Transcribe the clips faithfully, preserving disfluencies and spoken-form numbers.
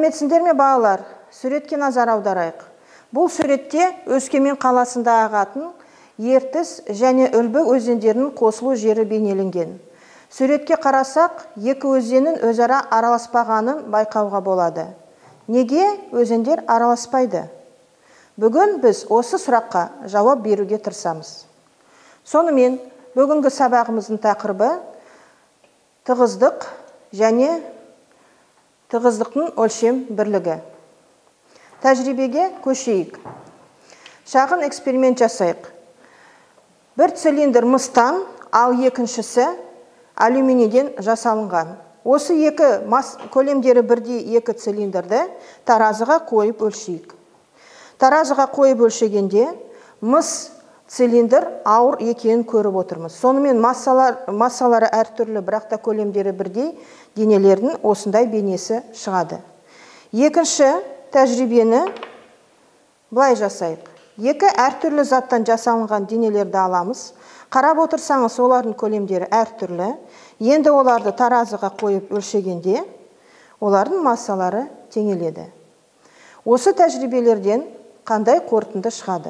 Сәлеметсіңдер ме балалар? Суретке назар аударайық. Бұл суретте Өскемен қаласында ағатын Ертіс және Үлбі өзендерінің қосылу жері бейнеленген. Суретке қарасақ, екі өзеннің өзара араласпағанын байқауға болады. Неге өзендер араласпайды? Бүгін біз осы сұраққа жауап беруге тырысамыз. Сонымен, бүгінгі сабағымыздың тақырыбы тығыздық және тығыздықтың өлшем бірлігі. Тәжірибеге көшейік. Шағын эксперимент жасайық. Бір цилиндр мыстан, ал екіншісі алюминийден жасалынған. Осы екі көлемдері бірдей екі цилиндрді таразыға қойып өлшейік. Таразыға қойып өлшегенде мыс цилиндр ауыр екенін көріп отырмыз. Сонымен массалары әртүрлі, бірақ та көлемдері бірдей денелердің осындай бейнесі шығады. Екінші тәжірибені былай жасайық. Екі әртүрлі заттан жасалынған денелерді аламыз. Қарап отырсаңыз, олардың көлемдері әртүрлі. Енді оларды таразыға қойып өлшегенде, олардың массалары теңеледі. Осы тәжірибелерден қандай қорытынды шығады?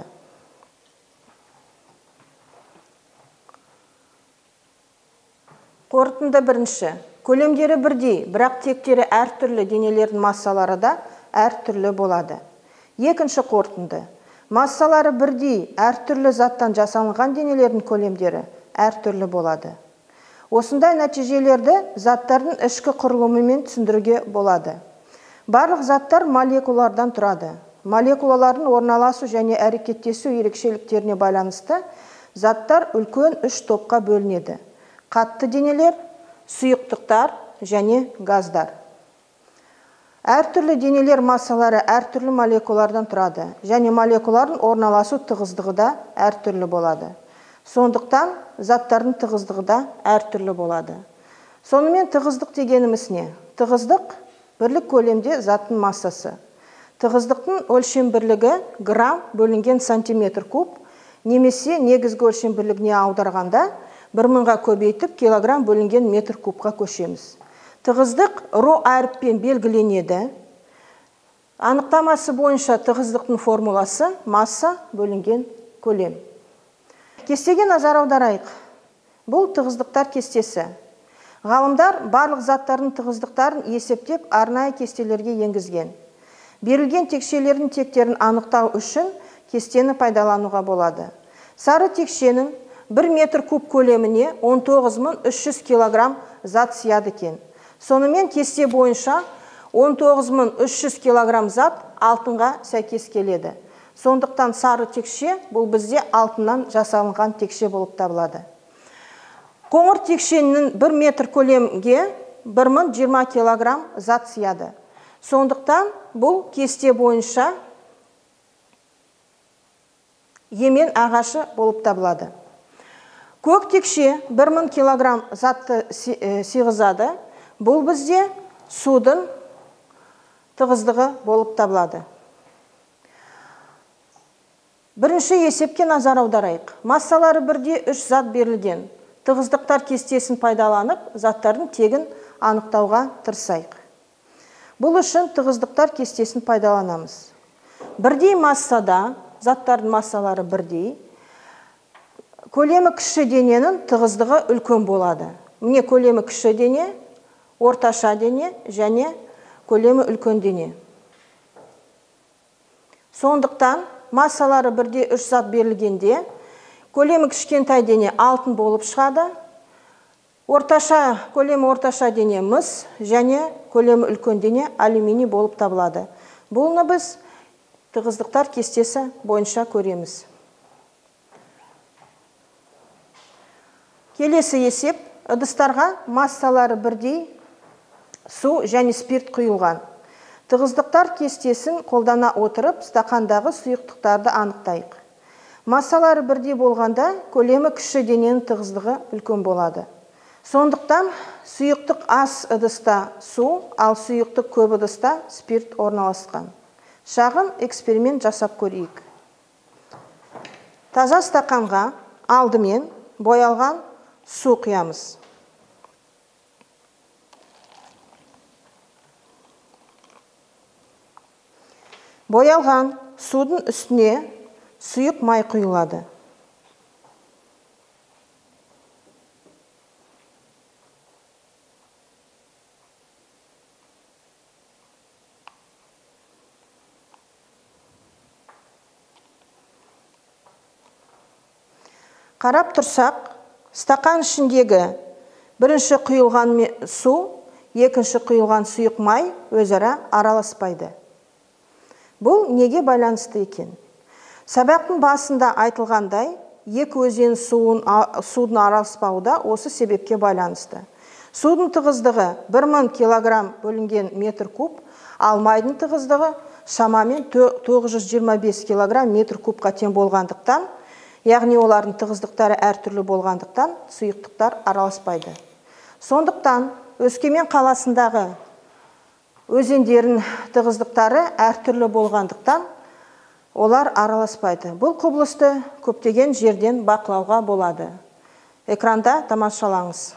Қорытынды бірінші. Көлемдері бірдей, бірақ тектері әртүрлі денелердің массалары да әртүрлі болады. Екінші қорытынды. Массалары бірдей, әртүрлі заттан жасалынған денелердің көлемдері әртүрлі болады. Осындай нәтижелерді заттардың ішкі құрылымымен түсіндіруге болады. Барлық заттар молекулалардан тұрады. Молекулалардың орналасу және әрекеттесу ерекшеліктеріне байланысты заттар үлкен үш топқа бөлінеді. Қатты денелер, сұйықтықтар және газдар. Әртүрлі денелер массалары әртүрлі молекулалардан тұрады, және молекулалардың орналасу тығыздығы да әртүрлі болады. Сондықтан заттардың тығыздығы да әртүрлі болады. Сонымен тығыздық дегеніміз не? Тығыздық бірлік көлемде заттың массасы. Тығыздықтың өлшем бірлігі грамм бөлінген сантиметр куб, немесе негізгі өлшем бірлігіне аударғанда бір мыңға көбейтіп килограмм бөлінген метр кубқа көшеміз. Тығыздық ро әріппен белгіленеді. Анықтамасы бойынша тығыздықтың формуласы масса бөлінген көлем. Кестеге назар аударайық. Бұл тығыздықтар кестесі. Ғалымдар барлық заттардың тығыздықтарын есептеп арнайы кестелерге енгізген. Берілген текшелердің тектерін анықтау үшін кестені пайдалануға болады. Сары текшенің бір метр куб көлеміне он тоғыз мың үш жүз килограмм зат сияды екен. Сонымен кесте бойынша он тоғыз мың үш жүз килограмм зат алтынға сәйкес келеді. Сондықтан сары текше бұл бізде алтыннан жасалынған текше болып табылады. Қоңыр текшенің бір метр көлемге бір мың жиырма килограмм зат сияды. Сондықтан бұл кесте бойынша емен ағашы болып табылады. Көк текше бір мың килограмм затты сыйғызады. Бұл бізде судың тығыздығы болып табылады. Бірінші есепке назар аударайық. Массалары бірде үш зат берілген. Тығыздықтар кестесін пайдаланып, заттардың тегін анықтауға тырысайық. Бұл үшін тығыздықтар кестесін пайдаланамыз. Бірдей массада, заттардың массалары бірдей, көлемі кіші дененің тығыздығы үлкен болады. Міне көлемі кіші дене, орташа дене және көлемі үлкен дене. Сондықтан массалары бірде үш зат берілгенде, көлемі кішкентай дене алтын болып шығады, орташа көлемі орташа дене мыс және көлемі үлкен дене алюминий болып табылады. Бұны біз тығыздықтар кестесі бойынша көреміз. Келесі есеп, ыдыстарға массалары бірдей су және спирт құйылған. Тығыздықтар кестесін қолдана отырып, стақандағы сұйықтықтарды анықтайық. Массалары бірдей болғанда, көлемі кіші дененің тығыздығы үлкен болады. Сондықтан сұйықтық аз ыдыста су, ал сұйықтық көп ыдыста спирт орналасқан. Шағын эксперимент жасап көрейік. Таза стақанға алдымен боялған су құямыз. Боялған судың үстіне сұйық май құйылады. Қарап тұрсақ, стақан ішіндегі бірінші құйылған су, екінші құйылған сұйық май өзара араласпайды. Бұл неге байланысты екен? Сабақтың басында айтылғандай, екі өзен судың араласпауы да осы себепке байланысты. Судың тығыздығы бір мың килограмм бөлінген метр куб, ал майдың тығыздығы шамамен тоғыз жүз жиырма бес килограмм метр кубқа тең болғандықтан, яғни олардың тығыздықтары әртүрлі болғандықтан, сұйықтықтар араласпайды. Сондықтан, Өскемен қаласындағы өзендердің тығыздықтары әртүрлі болғандықтан, олар араласпайды. Бұл құбылысты көптеген жерден бақылауға болады. Экранда тамашалаңыз.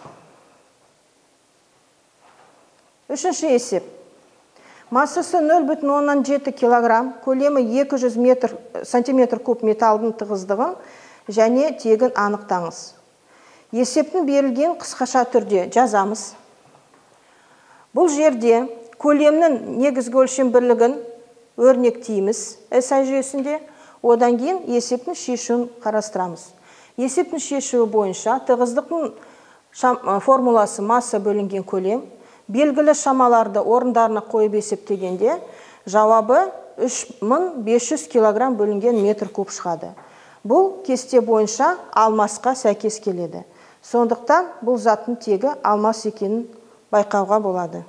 Үшінші есеп. Массасы нөл бүтін оннан жеті килограмм, көлемі екі жүз сантиметр куб металдың тығыздығын және тегін анықтаңыз. Есептің берілген қысқаша түрде жазамыз. Бұл жерде көлемнің негізгі өлшем бірлігін өрнектейміз эс ай жүйесінде, одан кейін есептің шешуін қарастырамыз. Есептің шешуі бойынша тығыздықтың формуласы масса бөлінген көлем, белгілі шамаларды орындарына қойып есептегенде, жауабы үш мың бес жүз килограмм бөлінген метр куб шығады. Бұл кесте бойынша алмасқа сәйкес келеді. Сондықтан бұл заттың тегі алмас екенін байқауға болады.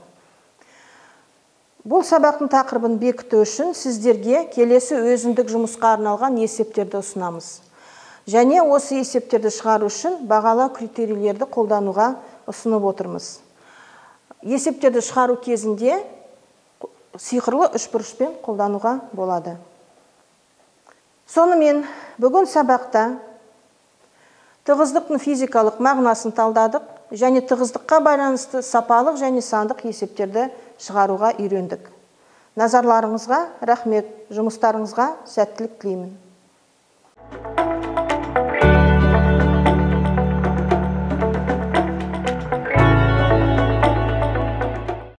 Бұл сабақтың тақырыбын бекіту үшін сіздерге келесі өзіндік жұмысқа арналған есептерді ұсынамыз. Және осы есептерді шығару үшін бағалау критерийлерді қолдануға ұсынып отырмыз. Есептерді шығару кезінде сиқырлы үшбұрышпен қолдануға болады. Сонымен, бүгін сабақта тығыздықтың физикалық мағынасын талдадық және тығыздыққа байланысты сапалық және сандық есептерді шығаруға үйрендік. Назарларыңызға рахмет, жұмыстарыңызға сәттілік тілеймін.